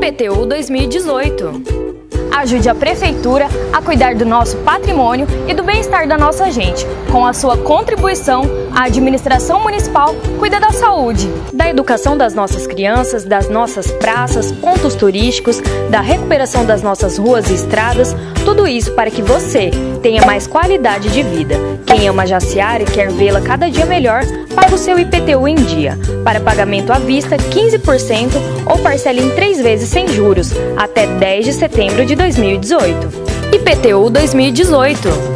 IPTU 2018. Ajude a Prefeitura a cuidar do nosso patrimônio e do bem-estar da nossa gente. Com a sua contribuição, a administração municipal cuida da saúde, da educação das nossas crianças, das nossas praças, pontos turísticos, da recuperação das nossas ruas e estradas, tudo isso para que você tenha mais qualidade de vida. Quem ama Jaciara e quer vê-la cada dia melhor, paga o seu IPTU em dia. Para pagamento à vista, 15% ou parcela em 3 vezes sem juros, até 10 de setembro de 2018. IPTU 2018.